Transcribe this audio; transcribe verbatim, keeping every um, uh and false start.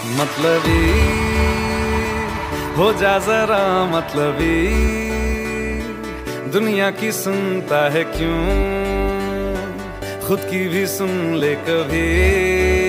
मतलबी हो जा जरा मतलबी, दुनिया की सुनता है क्यों, खुद की भी सुन ले कभी।